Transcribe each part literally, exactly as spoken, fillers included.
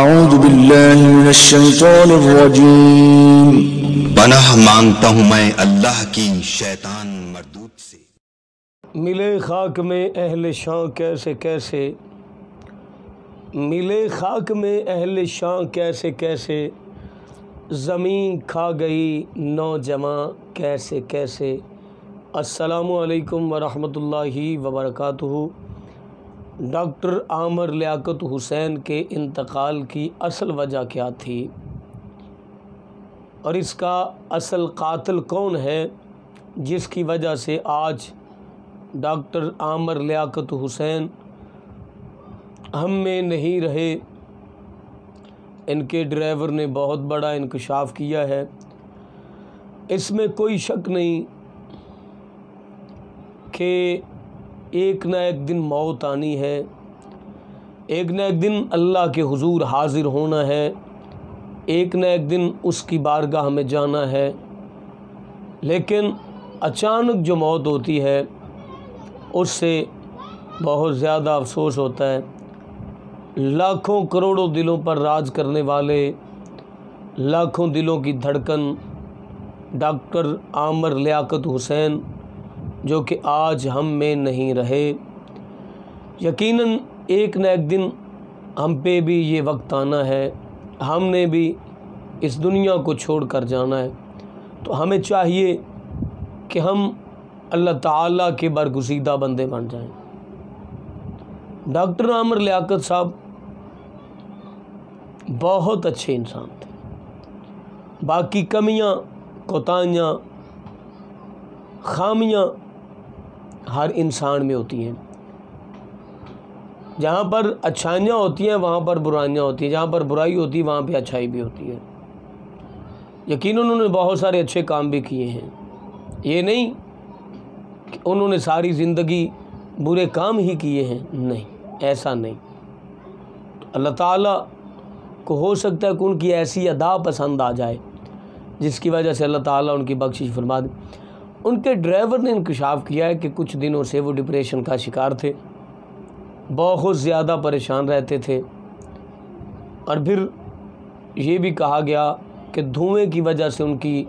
اعوذ باللہ من الشیطان الرجیم۔ پناہ مانگتا ہوں میں اللہ کی شیطان مردود سے۔ ملے خاک میں اہل شان کیسے کیسے، ملے خاک میں اہل شان کیسے کیسے، زمین کھا گئی نوجواں کیسے کیسے۔ السلام علیکم ورحمۃ اللہ وبرکاتہ۔ ڈاکٹر عامر لیاقت حسین کے انتقال کی اصل وجہ کیا تھی اور اس کا اصل قاتل کون ہے جس کی وجہ سے آج ڈاکٹر عامر لیاقت حسین ہم میں نہیں رہے۔ ان کے ڈرائیور نے بہت بڑا انکشاف کیا ہے، اس میں کوئی شک نہیں کہ ایک نہ ایک دن موت آنی ہے، ایک نہ ایک دن اللہ کے حضور حاضر ہونا ہے، ایک نہ ایک دن اس کی بارگاہ میں جانا ہے۔ لیکن اچانک جو موت ہوتی ہے اس سے بہت زیادہ افسوس ہوتا ہے۔ لاکھوں کروڑوں دلوں پر راج کرنے والے، لاکھوں دلوں کی دھڑکن ڈاکٹر عامر لیاقت حسین جو کہ آج ہم میں نہیں رہے۔ یقیناً ایک نہ ایک دن ہم پہ بھی یہ وقت آنا ہے، ہم نے بھی اس دنیا کو چھوڑ کر جانا ہے۔ تو ہمیں چاہیے کہ ہم اللہ تعالیٰ کے برگزیدہ بندے بن جائیں۔ ڈاکٹر عامر لیاقت صاحب بہت اچھے انسان تھے۔ باقی کمیاں، کوتاہیاں، خامیاں ہر انسان میں ہوتی ہیں۔ جہاں پر اچھائیاں ہوتی ہیں وہاں پر برائیاں ہوتی ہیں، جہاں پر برائی ہوتی ہے وہاں پہ اچھائی بھی ہوتی ہے۔ یقیناً انہوں نے بہت سارے اچھے کام بھی کیے ہیں، یہ نہیں کہ انہوں نے ساری زندگی برے کام ہی کیے ہیں، نہیں، ایسا نہیں۔ تو اللہ تعالیٰ کو ہو سکتا ہے کہ ان کی ایسی ادا پسند آ جائے جس کی وجہ سے اللہ تعالیٰ ان کی بخشش فرما دے۔ ان کے ڈرائیور نے انکشاف کیا ہے کہ کچھ دنوں سے وہ ڈپریشن کا شکار تھے، بہت زیادہ پریشان رہتے تھے، اور پھر یہ بھی کہا گیا کہ دھوئیں کی وجہ سے ان کی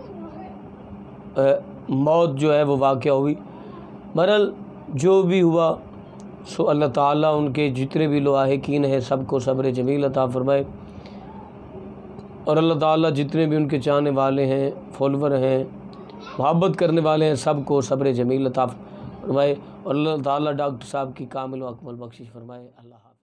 موت جو ہے وہ واقع ہوئی۔ بہرحال جو بھی ہوا سو اللہ تعالیٰ ان کے جتنے بھی لاحقین ہیں سب کو صبر جمیل عطا فرمائے، اور اللہ تعالیٰ جتنے بھی ان کے چاہنے والے ہیں، فالوور ہیں، محبت کرنے والے ہیں، سب کو صبر جمیل عطا فرمائے، اور اللہ تعالیٰ ڈاکٹر صاحب کی کامل و اکمل بخشش فرمائے۔ اللہ حافظ۔